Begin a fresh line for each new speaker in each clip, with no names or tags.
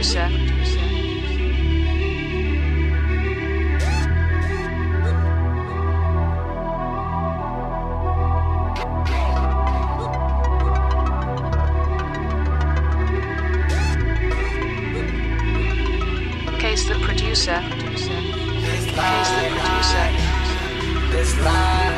producer. Case the producer. Case the producer.
This line.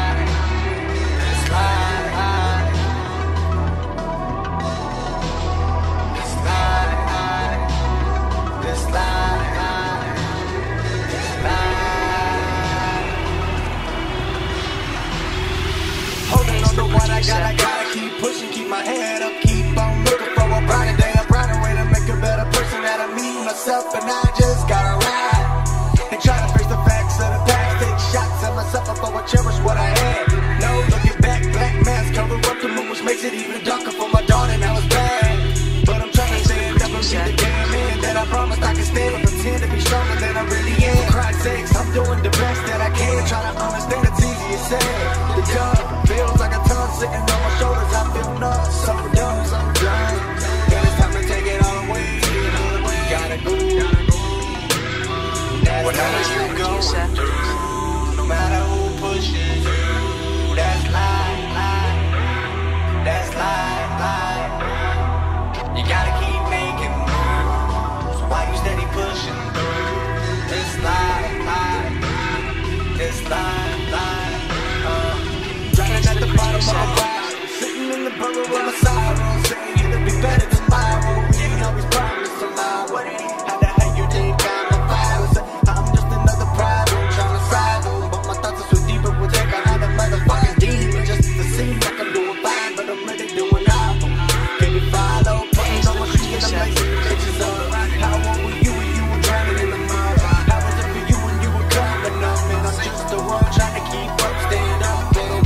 Holding on to what I gotta keep pushing, keep my head up, keep on looking for a brighter day, a brighter way to make a better person out of me, myself, and I just gotta ride and try to face the facts of the past, take shots at myself before I cherish what I had. No looking back, black mask cover up the moon, which makes it even darker for my daughter. Now it's bad, but I'm trying to say it never be the damn man that I promised I could stand and pretend to be stronger than I really am. For Christ's sakes, I'm doing the best that I can, trying to understand it's easier said. The job feels like a ton sitting on my shoulders. I feel nuts, so dumb, so done. And it's time to take it all away. Gotta go. Whatever you going through, no matter who pushes you, that's life. That's life. You gotta keep making moves. Why you steady pushing through? This life. This life. Drowning at the bottom of my bottle, sitting in the burrow of my sorrow, saying it'll be better tomorrow. We ain't always promised tomorrow. How the hell you think I'm a virus? I'm just another problem trying to survive, but my thoughts are so deeper with take another motherfucking demon just to seem like I'm doing fine, but I'm really doing awful. Can you follow? Putting on my feet and I'm making pictures of how old were you when you were drowning in the mud? How was it for you when you were coming up? And I'm just the one trying to keep up, stand up.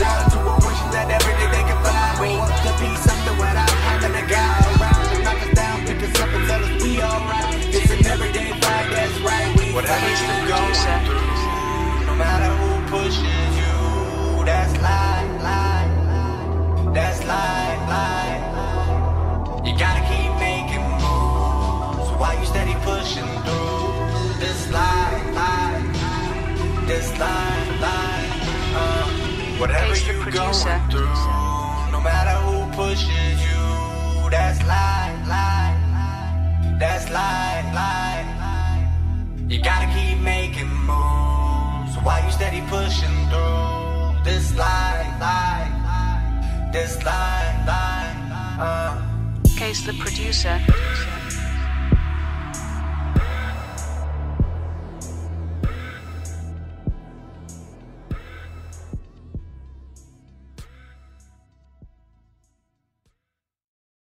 Whatever you're going through, no matter who pushes you, that's life. That's life. You gotta keep making moves. Why you steady pushing through this life? This life. Whatever you're going through, no matter who pushes you, that's life. That's life. You gotta keep making moves. Why you steady pushing through this life? This life.
Case the producer.